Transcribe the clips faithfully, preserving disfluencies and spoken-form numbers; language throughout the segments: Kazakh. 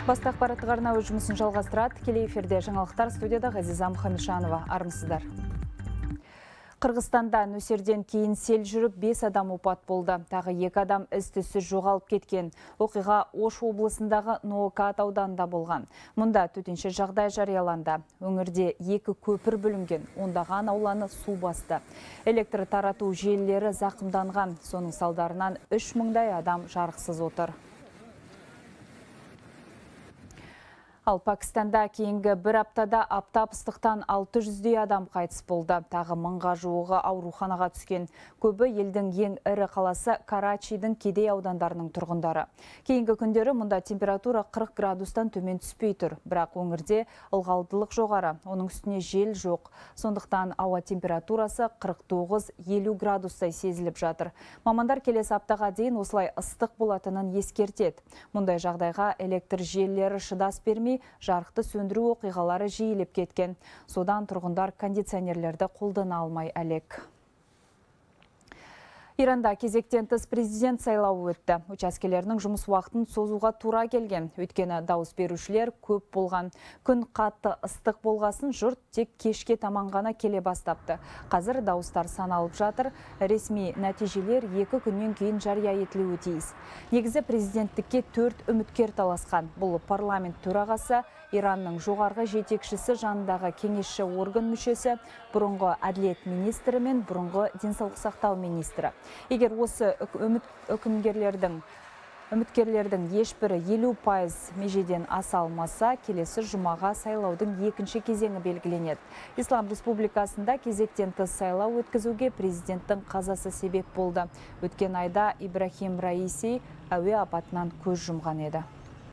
Басты ақпараттық арна өз жұмысын жалғастырады. Тікелей эфирде жаңалықтар, студияда Ғазиза Мұхаммедшанова. Армысыздар. Қырғызстанда нөсерден кейін сел жүріп бес адам опат болды. Тағы екі адам із-түзсіз жоғалып кеткен. Оқиға Ош облысындағы Ноокат ауданында болған. Мұнда төтенше жағдай жарияланды. Өңірде екі көпір бүлінген, ондаған ауланы су басты. Электр тарату желілері зақымданған. Соның салдарынан үш мыңдай адам жарықсыз отыр. Ал Пакистанда кейінгі бір аптада аптап ыстықтан алты жүздей адам қайтыс болды. Тағы мыңға жуығы ауруханаға түскен. Көбі елдің ең ірі қаласы Карачидің кедей аудандарының тұрғындары. Кейінгі күндері мұнда температура қырық градустан төмен түспей тұр. Бірақ өңірде ылғалдылық жоғары, оның үстіне жел жоқ. Сондықтан ауа температурасы қырық тоғыз елу градустай сезіліп жатыр. Мамандар келесі аптаға дейін осылай ыстық болатынын ескертеді. Мұндай жағдайға электр желілері шыдас бермей, жарықты сөндіру оқиғалары жиілеп кеткен. Содан тұрғындар кондиционерлерді қолдана алмай әлек. Иранда кезектен тыс президент сайлауы өтті. Учаскелерінің жұмыс уақытын созуға тура келген. Өйткені дауыс берушілер көп болған. Күн қатты ыстық болғасын жұрт тек кешке таман ғана келе бастапты. Қазір дауыстар саналып жатыр. Ресми нәтижелер екі күннен кейін жария етілуі тиіс. Негізі президенттікке төрт үміткер таласқан. Бұл парламент төрағасы, Иранның жоғарғы жетекшісі жанындағы кеңесші орган мүшесі, бұрынғы әділет министрі мен бұрынғы денсаулық сақтау министрі. Егер осы үкімгерлердің үміткерлердің ешбірі елу пайыз межеден аса алмаса, келесі жұмаға сайлаудың екінші кезеңі белгіленеді. Ислам Республикасында кезектен тыс сайлау өткізуге президенттің қазасы себеп болды. Өткен айда Ибрахим Раиси әуе апатынан көз жұмған еді.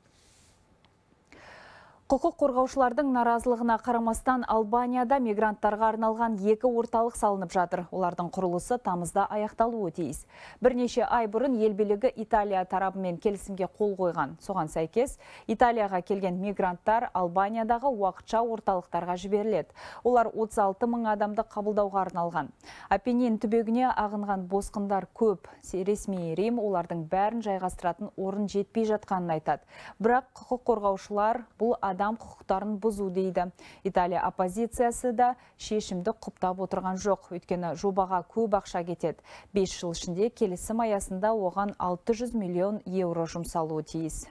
Құқық қорғаушылардың наразылығына қарамастан Албанияда мигранттарға арналған екі орталық салынып жатыр. Олардың құрылысы тамызда аяқталуы тиіс. Бірнеше ай бұрын ел билігі Италия тарапымен келісімге қол қойған. Соған сәйкес, Италияға келген мигранттар Албаниядағы уақытша орталықтарға жіберіледі. Олар отыз алты мың адамды қабылдауға арналған. Апеннин түбегіне ағынған босқындар көп. Ресми Рим олардың бәрін жайғастыратын орын жетпей жатқанын айтады. Бірақ құқық қорғаушылар бұл адам құқықтарын бұзу дейді. Италия оппозициясы да шешімді құптап отырған жоқ. Өйткені жобаға көп ақша кетеді. бес жыл ішінде келісім аясында оған алты жүз миллион евро жұмсалуы тиіс.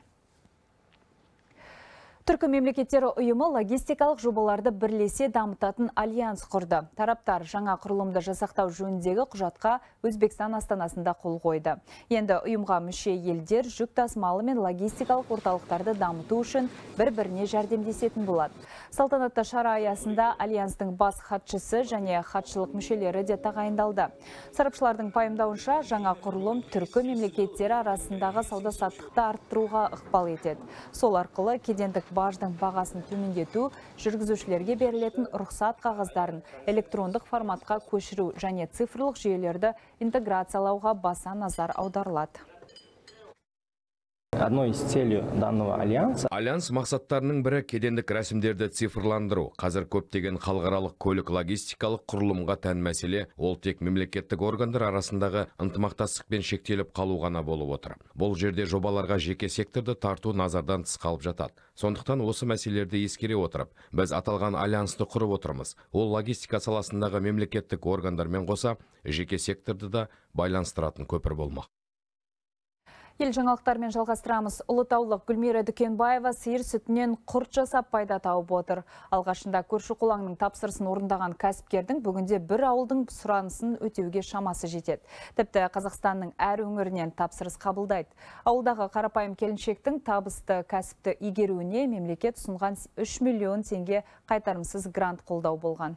Түркі мемлекеттері ұйымы логистикалық жобаларды бірлесе дамытатын альянс құрды. Тараптар жаңа құрылымды жасақтау жөніндегі құжатқа Өзбекстан астанасында қол қойды. Енді ұйымға мүше елдер жүк тасымалы мен логистикалық орталықтарды дамыту үшін бір-біріне жәрдемдесетін болады. Салтанатты шара аясында альянстың бас хатшысы және хатшылық мүшелері де тағайындалды. Сарапшылардың пайымдауынша жаңа құрылым түркі мемлекеттері арасындағы сауда-саттықты арттыруға ықпал етеді. Сол арқылы кедендік баждың бағасын төмендету, жүргізушілерге берілетін рұқсат қағаздарын электрондық форматқа көшіру және цифрлық жүйелерді интеграциялауға баса назар аударылады. Одной из целей данного альянса альянс мақсаттарының бірі кедендік рәсімдерді цифрландыру. Қазір көптеген халықаралық көлік логистикалық құрылымға тән мәселе, ол тек мемлекеттік органдар арасындағы ынтымақтастықпен шектеліп қалу ғана болып отыр. Бұл жерде жобаларға жеке секторды тарту назардан тыс қалып жатады. Сондықтан осы мәселелерді ескере отырып, біз аталған альянсты құрып отырмыз. Ол логистика саласындағы мемлекеттік органдармен қоса жеке секторды да байланыстыратын көпір болмақ. Ел жаңалықтармен жалғастырамыз. Ұлытаулық Гүлмира Дүкенбаева сиыр сүтінен құрт жасап пайда тауып отыр. Алғашында көрші қолаңның тапсырысын орындаған кәсіпкердің бүгінде бір ауылдың сұранысын өтеуге шамасы жетеді. Тіпті Қазақстанның әр өңірінен тапсырыс қабылдайды. Ауылдағы қарапайым келіншектің табысты кәсіпті игеруіне мемлекет ұсынған үш миллион теңге қайтарымсыз грант қолдау болған.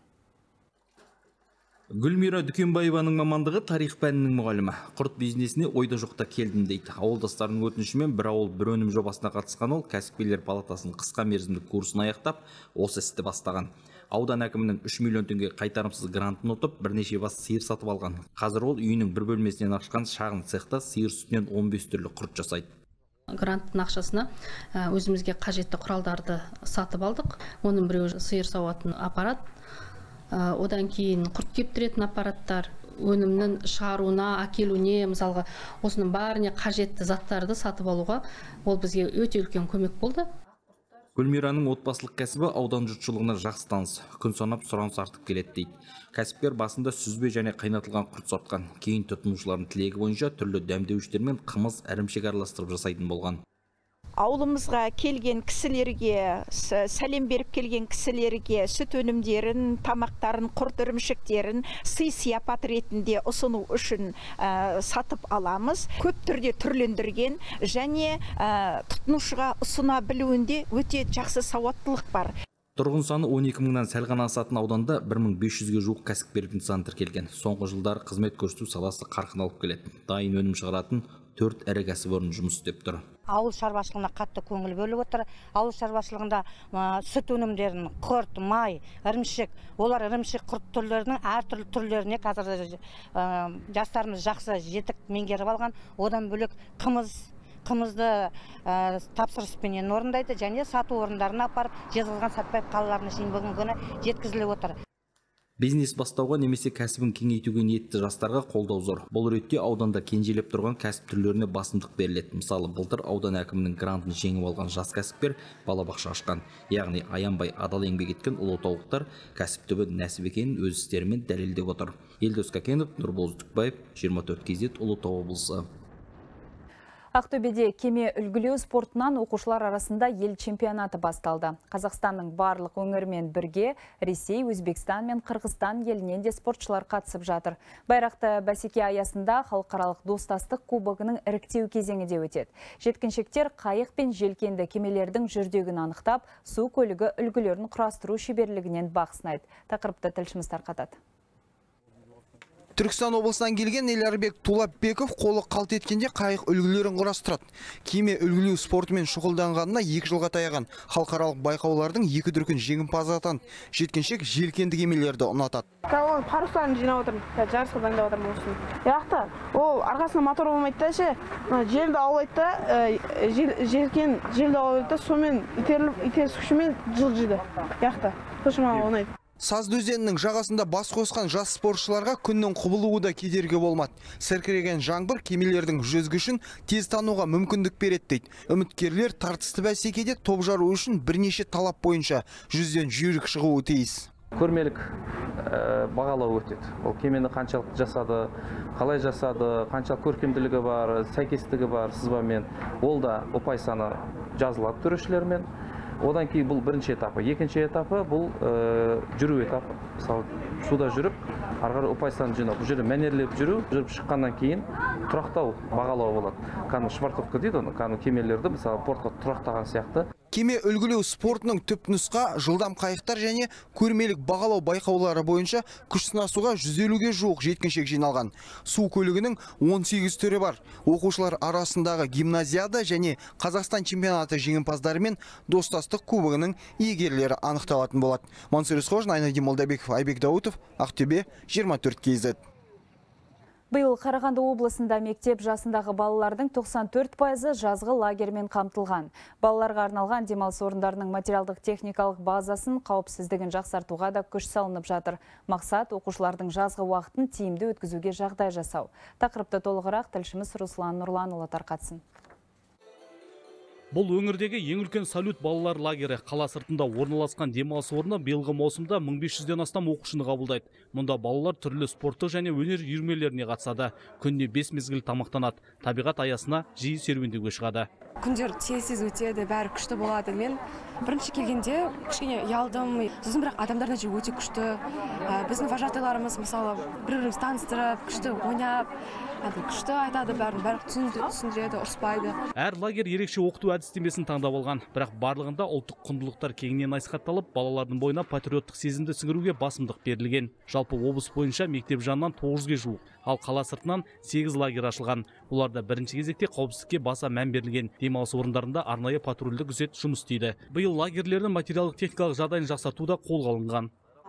Гүлмира Дүкенбаеваның мамандығы тарих пәнінің мұғалімі. Құрт бизнесіне ойда жоқта келдім дейді. Ауылдастарының өтінішімен бір ауыл бір өнім жобасына қатысқан ол кәсіпкерлер палатасының қысқа мерзімдік курсын аяқтап, осы істі бастаған. Аудан әкімінің үш миллион теңге қайтарымсыз грантын ұтып, бірнеше бас сиыр сатып алған. Қазір ол үйінің бір бөлмесінен ашқан шағын цехта сиыр сүтінен он бес түрлі құрт жасайды. Гранттың ақшасына өзімізге қажетті құралдарды сатып алдық. Оның біреуі сиыр сауатын аппарат, одан кейін құрт кептіретін аппараттар, өнімнің шығаруына, әкелуіне, мысалға осының бәріне қажетті заттарды сатып алуға ол бізге өте үлкен көмек болды. Гүлмираның отбасылық кәсібі аудан жұртшылығына жақсы таныс, күн санап сұраныс артып келеді дейді. Кәсіпкер басында сүзбе және қайнатылған құрт сатқан, кейін тұтынушылардың тілегі бойынша түрлі дәмдеуіштер мен қымыз, ірімшік араластырып жасайтын болған. Ауылымызға келген кісілерге, сәлем беріп келген кісілерге сүт өнімдерін, тамақтарын, құрт ірімшіктерін сый сияпат ретінде ұсыну үшін ә, сатып аламыз. Көп түрде түрлендірген және ә, тұтынушыға ұсына білуінде өте жақсы сауаттылық бар. Тұрғын саны он екі мыңнан сәл ғана асатын ауданда бір мың бес жүзге жуық кәсіпкердің саны тіркелген. Соңғы жылдары қызмет көрсету саласы қарқын алып келеді. Дайын өнім шығаратын төрт ірі кәсіпорын жұмыс істеп тұр. Ауыл шаруашылығына қатты көңіл бөліп отыр. Ауыл шаруашылығында сүт өнімдерін, құрт, май, ірімшік, олар ірімшік құрт түрлерінің әртүрлі түрлеріне қазір жастарымыз жақсы жетік меңгеріп алған. Одан бөлек қымыз қымызды ә, тапсырыспенен орындайды және сату орындарына апарып Жезқазған Сәтпаев қалаларына шейін бүгінгі күні жеткізіліп отыр. Бизнес бастауға немесе кәсібін кеңейтуге ниетті жастарға қолдау зор. Бұл ретте ауданда кенжелеп тұрған кәсіп түрлеріне басымдық беріледі. Мысалы, былтыр аудан әкімінің грантын жеңіп алған жас кәсіпкер балабақша ашқан. Яғни аянбай адал еңбек еткен ұлытаулықтар кәсіп түбі нәсіп екенін өз істерімен дәлелдеп отыр. Елдос Кәкенов, Нұрбол Зүтікбаев, жиырма төрт кей зет, Ұлытау облысы. Ақтөбеде кеме үлгілеу спортынан оқушылар арасында ел чемпионаты басталды. Қазақстанның барлық өңірімен бірге Ресей, Өзбекстан мен Қырғызстан елінен де спортшылар қатысып жатыр. Байрақты бәсеке аясында халықаралық достастық кубогының іріктеу кезеңі де өтеді. Жеткіншектер қайық пен желкенді кемелердің жүрдегін анықтап, су көлігі үлгілерін құрастыру шеберлігінен бақ сынайды. Тақырыпты тілшіміз тарқатады. Түркістан облысынан келген Елярбек Тулапбеков қолы қалт еткенде қайық үлгілерін құрастырады. Кеме үлгілеу спортымен шұғылданғанына екі жылға таяған. Халықаралық байқаулардың екі дүркін жеңімпазы атанды. Жеткіншек желкенді кемелерді ұнатады. Ол парустарын жинап отырмын, жарысқа дайындап отырмын осыны. Яқты, ол арқасында мотор болмайды да ше, желді аулайды да, желкен желді аулайды да, сонымен итеріліп күшімен жылжиды. Яқты, қошыма оңайды. Сазды өзенінің жағасында бас қосқан жас спортшыларға күннің құбылуы да кедергі болмады. Сіркіреген жаңбыр кемелердің жүзгішін тез тануға мүмкіндік береді дейді. Үміткерлер тартысты бәсекеде топ жару үшін бірнеше талап бойынша жүзден жүйрік шығуы тиіс. Көрмелік бағалау өтеді. Ол кемені қаншалық жасады, қалай жасады, қаншалық көркемділігі бар, сәйкестігі бар сызбамен. Ол да ұпай саны жазылады төрешілермен. Одан кейін бұл бірінші этапы. Екінші этапы бұл жүру этапы. Мысалы, суда жүріп, арғары ұпай санын жинау. Бұл жерде мәнерлеп жүру, жүріп шыққаннан кейін тұрақтау бағалау болады. Кәдімгі швартовка дейді оны, кәдімгі кемелерді, мысалы, портқа тұрақтаған сияқты. Кеме үлгілеу спортының түп нұсқа жылдам қайықтар және көрмелік бағалау байқаулары бойынша күш сынасуға жүз елуге жуық жеткіншек жиналған. Су көлігінің он сегіз түрі бар. Оқушылар арасындағы гимназияда және Қазақстан чемпионаты жеңімпаздары мен достастық кубогының иегерлері анықталатын болады. Мансұр Исқожин, Айнадин Молдабеков, Айбек Даутов, Ақтөбе, жиырма төрт кей зет. Биыл Қарағанды облысында мектеп жасындағы балалардың тоқсан төрт пайызы жазғы лагермен қамтылған. Балаларға арналған демалыс орындарының материалдық техникалық базасын қауіпсіздігін жақсартуға да күш салынып жатыр. Мақсат оқушылардың жазғы уақытын тиімді өткізуге жағдай жасау. Тақырыпты толығырақ тілшіміз Руслан Нұрланұлы тарқатсын. Бұл өңірдегі ең үлкен салют балалар лагері. Қала сыртында орналасқан демалыс орны биылғы маусымда мың бес жүзден астам оқушыны қабылдайды. Мұнда балалар түрлі спорттық және өнер үйірмелеріне қатысады. Күнде бес мезгіл тамақтанады. Табиғат аясына жиі серуендеуге шығады. Күндер тез өтеді, бәрі күшті болады. Мен бірінші келгенде кішкене ұялдым. Сосын бірақ адамдар да өте күшті. Біздің вожатыйларымыз мысалы бір-біріміз таныстырып, күшті ойнап, күшті айтады, бәрін бәрі түсіндіреді, ұрыспайды. Әр лагерь ерекше оқыту әдістемесін таңдап алған. Бірақ барлығында ұлттық құндылықтар кеңінен насихатталып, балалардың бойына патриоттық сезімді сіңіруге басымдық берілген. Жалпы облыс бойынша мектеп жанынан тоғыз жүзге жуық, ал қала сыртынан сегіз лагерь ашылған. Оларда бірінші кезекте қауіпсіздікке баса мән берілген. Демалыс орындарында арнайы патрульдік күзет жұмыс істейді. Биыл лагерлердің материалдық техникалық жағдайын жақсарту да қолға алынған.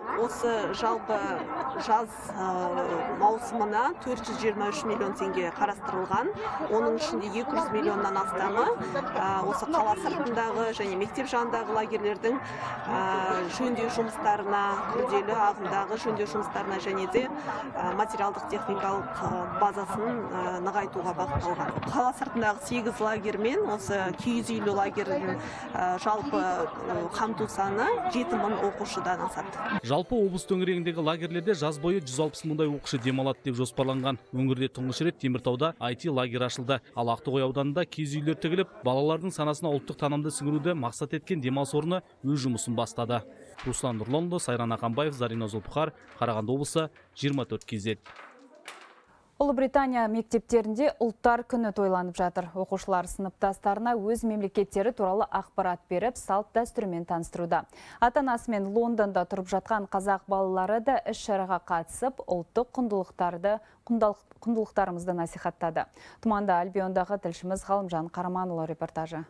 Осы жалпы жаз маусымына төрт жүз жиырма үш миллион теңге қарастырылған. Оның ішінде екі жүз миллионнан астамы осы қала сыртындағы және мектеп жанындағы лагерлердің жөндеу жұмыстарына, күрделі ағымдағы жөндеу жұмыстарына және де материалдық техникалық базасын нығайтуға бағытталған. Қала сыртындағы сегіз лагерь мен осы киіз үйлі лагерьдің жалпы қамту саны жеті мың оқушыдан асады. Жалпы облыс төңірегіндегі лагерлерде жаз бойы жүз алпыс мыңдай оқушы демалады деп жоспарланған. Өңірде тұңғыш рет Теміртауда ай ти лагерь ашылды. Ал Ақтоғай ауданында киіз үйлер тігіліп, балалардың санасына ұлттық танымды сіңіруді мақсат еткен демалыс орны өз жұмысын бастады. Руслан Нұрланұлы, Сайран Ақанбаев, Зарина Зұлпықар, Қарағанды облысы, жиырма төрт кей зет. Ұлыбритания мектептерінде ұлттар күні тойланып жатыр. Оқушылар сыныптастарына өз мемлекеттері туралы ақпарат беріп, салт дәстүрімен таныстыруда. Ата-анасымен Лондонда тұрып жатқан қазақ балалары да іс-шараға қатысып, ұлттық құндылықтарды, құндылықтарымызды насихаттады. Тұманда Альбиондағы тілшіміз Ғалымжан Қараманұлы репортажы.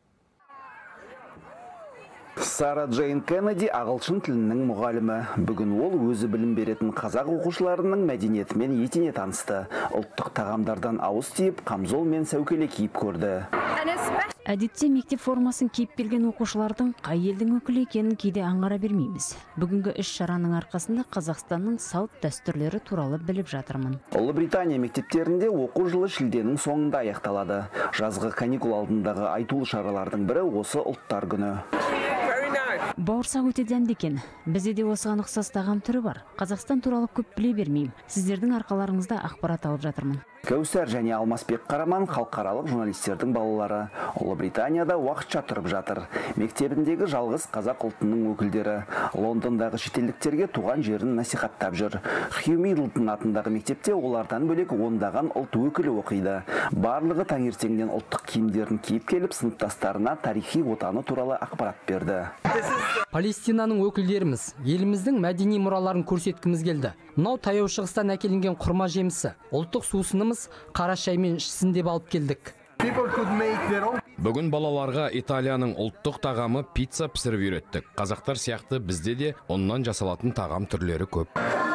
Сара Джейн Кеннеди ағылшын тілінің мұғалімі. Бүгін ол өзі білім беретін қазақ оқушыларының мәдениетімен етене танысты. Ұлттық тағамдардан ауыз тиіп, қамзол мен сәукеле киіп көрді. Әдетте мектеп формасын киіп келген оқушылардың қай елдің өкілі екенін кейде аңғара бермейміз. Бүгінгі іс-шараның арқасында Қазақстанның салт дәстүрлері туралы біліп жатырмын. Ұлыбритания мектептерінде оқу жылы шілденің соңында аяқталады. Жазғы каникул алдындағы айтулы шаралардың бірі осы ұлттар күні. Бауырсақ өте дәмді екен. Бізде де осыған ұқсас тағам түрі бар. Қазақстан туралы көп біле бермеймін. Сіздердің арқаларыңызда ақпарат алып жатырмын. Кәусар және Алмасбек Қараман халықаралық журналистердің балалары. Ұлыбританияда уақытша тұрып жатыр. Мектебіндегі жалғыз қазақ ұлтының өкілдері. Лондондағы шетелдіктерге туған жерін насихаттап жүр. Хью Миддлтон атындағы мектепте олардан бөлек ондаған ұлт өкілі оқиды. Барлығы таңертеңнен ұлттық киімдерін киіп келіп, сыныптастарына тарихи отаны туралы ақпарат берді. Палестинаның өкілдеріміз еліміздің мәдени мұраларын көрсеткіміз келді. Мынау таяу шығыстан әкелінген құрма жемісі. Ұлттық сусынымыз қара шаймен ішсін деп алып келдік. Бүгін балаларға Италияның ұлттық тағамы пицца пісіріп үйреттік. Қазақтар сияқты бізде де оннан жасалатын тағам түрлері көп.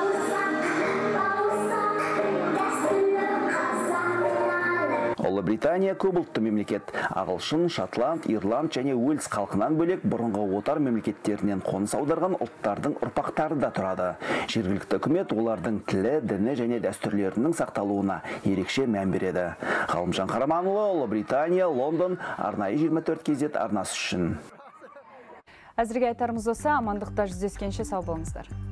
Ұлыбритания көпұлтты мемлекет. Ағылшын, Шотланд, Ирланд және Уэльс халқынан бөлек бұрынғы отар мемлекеттерінен қоныс аударған ұлттардың ұрпақтары да тұрады. Жергілікті үкімет олардың тілі, діні және дәстүрлерінің сақталуына ерекше мән береді. Ғалымжан Қараманұлы, Ұлыбритания, Лондон, арнайы жиырма төрт кей зет арнасы үшін. Әзірге айтарымыз осы, амандықта жүздескенше сау болыңыздар.